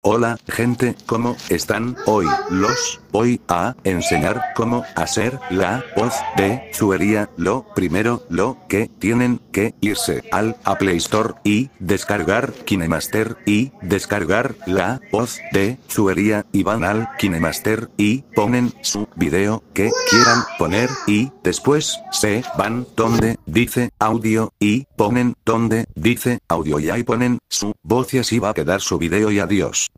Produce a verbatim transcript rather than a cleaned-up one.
Hola, gente, ¿cómo están? Hoy, los, voy a enseñar cómo hacer la voz de Zueria. Lo primero, lo que tienen que irse al Apple Store y descargar KineMaster y descargar la voz de Zueria y van al KineMaster y ponen su video que quieran poner y después se van donde dice audio y ponen donde dice audio y ahí ponen su voz y así va a quedar su video y adiós.